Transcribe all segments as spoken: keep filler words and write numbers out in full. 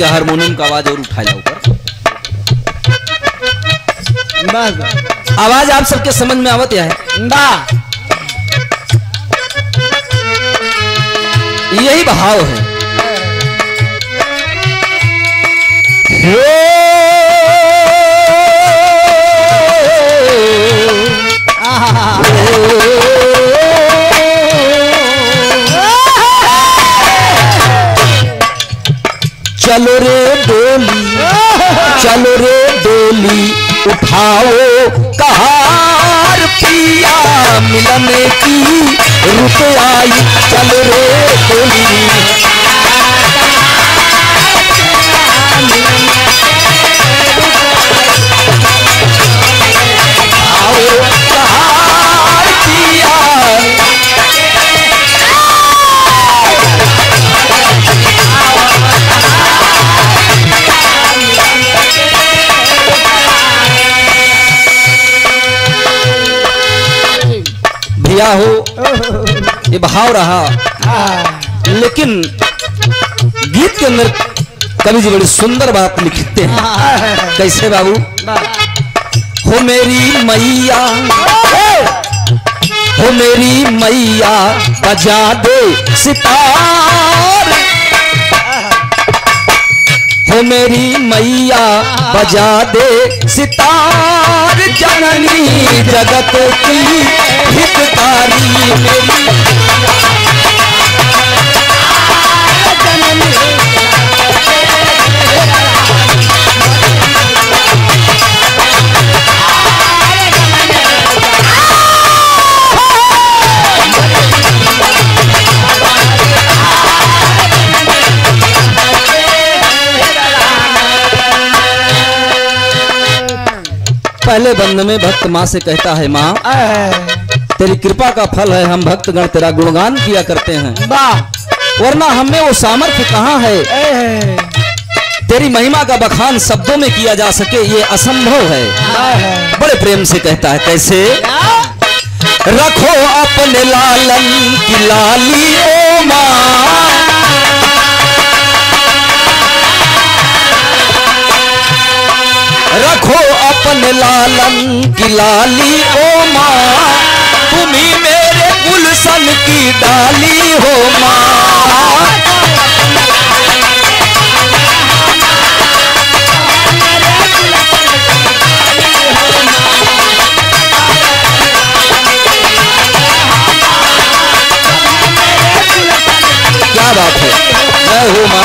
के हारमोनियम का आवाज और उठा ला ऊपर। आवाज आप सबके समझ में आवत है? यही भाव है। चलो रे डोली, चलो रे डोली, उठाओ कहार पिया मिलन की रुत आई। चलो रे डोली, आओ कहार पिया। भैया हो, ये भाव रहा, लेकिन गीत के अंदर कवि जी बड़ी सुंदर बात लिखते हैं। कैसे बाबू? हो मेरी मैया, हो मेरी मैया, बजा दे सितार। हो मेरी मैया, बजा दे सितार, जननी जगत की हितकारी मेरी। पहले बंद में भक्त माँ से कहता है, माँ तेरी कृपा का फल है, हम भक्तगण तेरा गुणगान किया करते हैं, वरना हमें वो सामर्थ्य कहाँ है तेरी महिमा का बखान शब्दों में किया जा सके, ये असंभव है। बड़े प्रेम से कहता है। कैसे? रखो अपने लालन की लाली ओ माँ, रखो अपने लालन की लाली ओ माँ, तुम्ही मेरे गुलशन की डाली हो माँ। क्या बात है? जय हो माँ।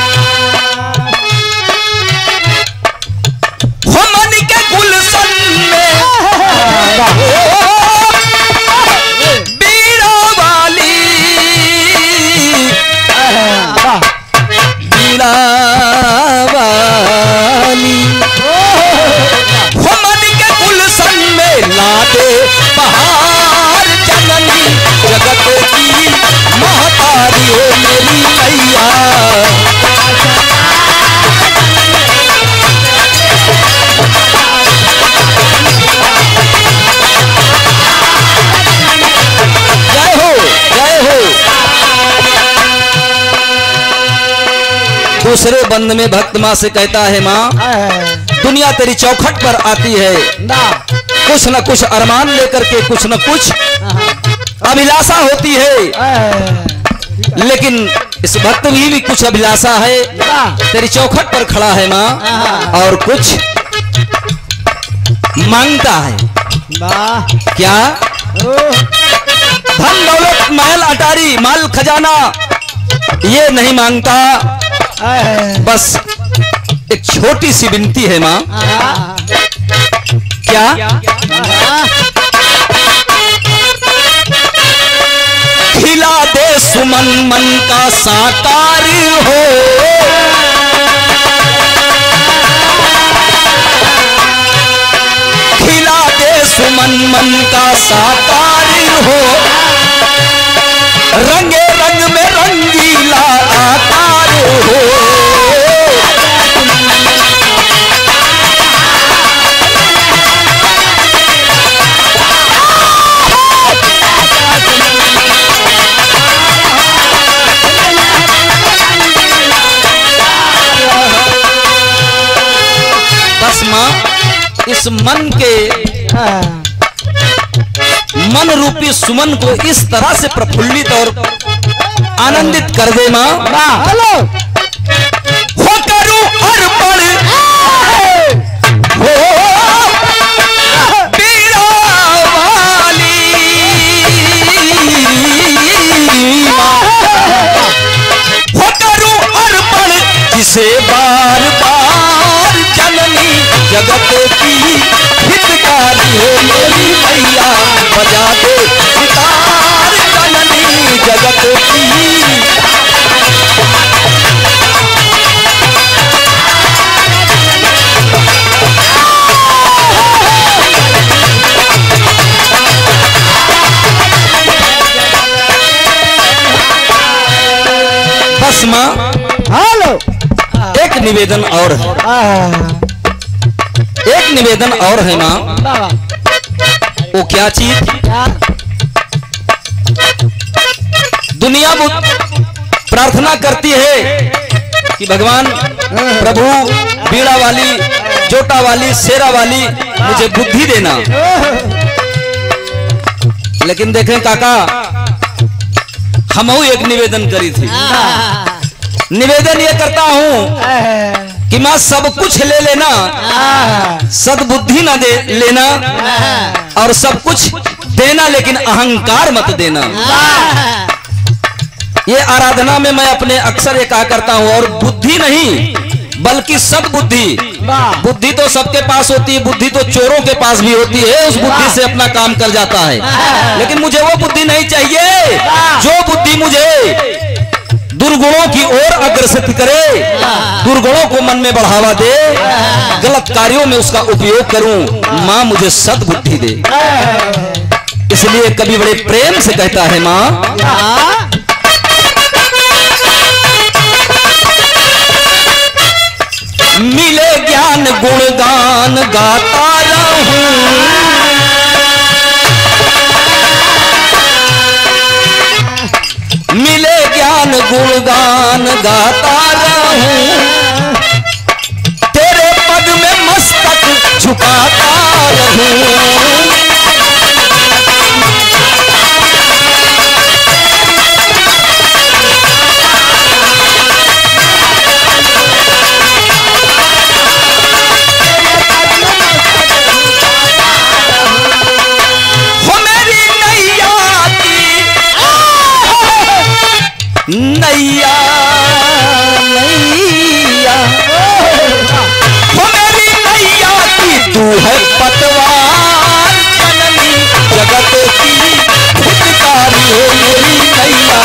बहार जननी जगत की महतारी हो मेरी मैया। जय हो, जय हो। दूसरे बंद में भक्त माँ से कहता है, माँ दुनिया तेरी चौखट पर आती है, कुछ न कुछ अरमान लेकर के, कुछ न कुछ अभिलाषा होती है, लेकिन इस भक्त भी, भी कुछ अभिलाषा है, तेरी चौखट पर खड़ा है माँ, और कुछ मांगता है। क्या? धन दौलत महल अटारी माल खजाना ये नहीं मांगता, बस एक छोटी सी विनती है माँ। क्या? खिला दे सुमन मन का साकार हो, खिला दे सुमन मन का साकार हो, रंगे रंग में रंगीला आकार हो। इस मन के मन रूपी सुमन को इस तरह से प्रफुल्लित और आनंदित कर दे माँ। हेलो हो करूं अर्पण हो बीड़ा वाली हो करूं अर्पण जिसे बार बार जननी जगत की हितकारी हो मेरी मैया बजा दे सितार जननी जगत की। बस माँ हेलो एक निवेदन और है, एक निवेदन और है माँ। वो क्या चीज? दुनिया प्रार्थना करती है कि भगवान प्रभु बीड़ा वाली, जोटा वाली, शेरा वाली मुझे बुद्धि देना। लेकिन देखें काका, हम एक निवेदन करी थी। निवेदन ये करता हूं कि मां सब कुछ ले लेना, सद्बुद्धि ना दे लेना, और सब कुछ देना लेकिन अहंकार मत देना। ये आराधना में मैं अपने अक्सर ये कहा करता हूं, और बुद्धि नहीं बल्कि सद्बुद्धि। बुद्धि तो सबके पास होती है, बुद्धि तो चोरों के पास भी होती है, उस बुद्धि से अपना काम कर जाता है। लेकिन मुझे वो बुद्धि नहीं चाहिए जो बुद्धि मुझे दुर्गुणों की ओर अग्रसर करे, दुर्गुणों को मन में बढ़ावा दे, गलत कार्यों में उसका उपयोग करूं। मां मुझे सद्बुद्धि दे। इसलिए कभी बड़े प्रेम से कहता है मां, मिले ज्ञान गुणगान गाता रहूं, मिले ज्ञान गुणगान गाता रहूं, तेरे पद में मस्तक झुकाता रहूं। नैया नैया हो मेरी नैया की तू है पतवार जननी जगत की हितकारी हो मेरी नैया।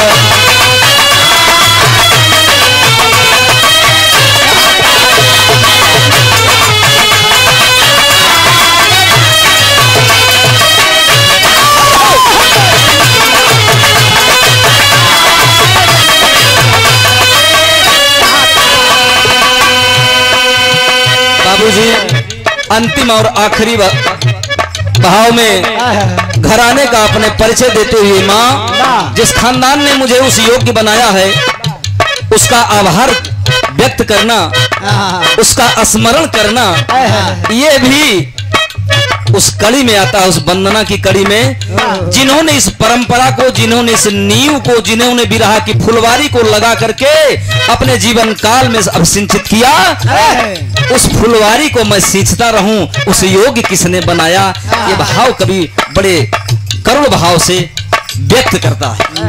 बाबूजी अंतिम और आखिरी भाव में घराने का अपने परिचय देते हुए माँ, जिस खानदान ने मुझे उस योग्य बनाया है उसका आभार व्यक्त करना, उसका स्मरण करना, ये भी उस कड़ी में आता है, उस वंदना की कड़ी में, जिन्होंने इस परंपरा को, जिन्होंने इस नींव को, जिन्होंने विरह की फुलवारी को लगा करके अपने जीवन काल में अभिसिंचित किया, उस फुलवारी को मैं सींचता रहूं, उस योग्य किसने बनाया। ये भाव कभी बड़े करुण भाव से व्यक्त करता है।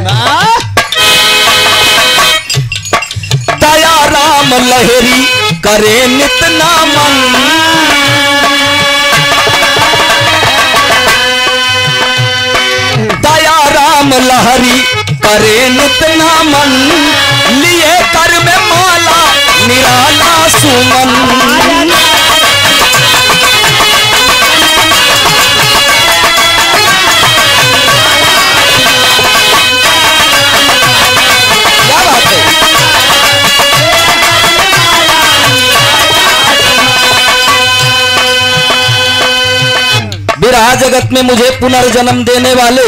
दया राम लहरी करे नित नामन, दया राम लहरी करे नित नामन, लिए कर में माला निराला सुमन। क्या बात है? विरह जगत में मुझे पुनर्जन्म देने वाले,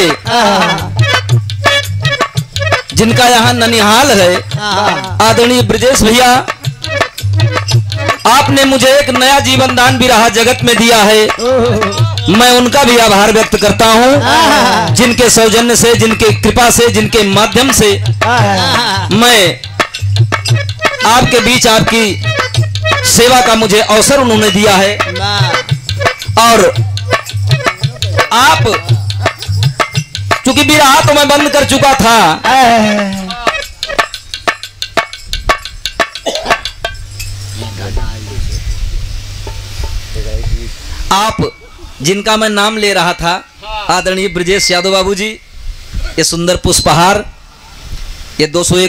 जिनका यहाँ ननिहाल है, आदरणीय ब्रजेश भैया, आपने मुझे एक नया जीवन दान विराह जगत में दिया है। मैं उनका भी आभार व्यक्त करता हूँ, जिनके सौजन्य से, जिनके कृपा से, जिनके माध्यम से मैं आपके बीच आपकी सेवा का मुझे अवसर उन्होंने दिया है। और आप चूंकि विराह तो मैं बंद कर चुका था, आप जिनका मैं नाम ले रहा था, आदरणीय ब्रजेश यादव बाबू जी, ये सुंदर पुष्पहार, ये दो सौ एक